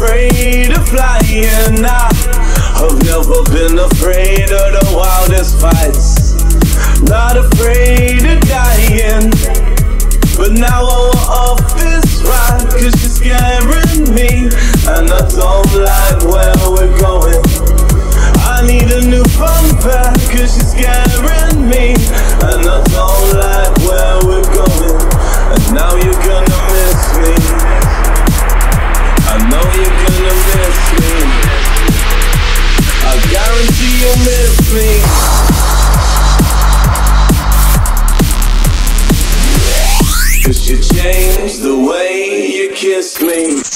afraid of flying. I've never been afraid of the wildest fights, not afraid of dying. But now our off is right, cause she's scaring me, and I don't like where we're going. I need a new fun pack, cause she's scaring me, and I don't like where we're going. And now you're gonna miss me, I know you're gonna miss me, I guarantee you'll miss me. Cause you changed the way you kiss me.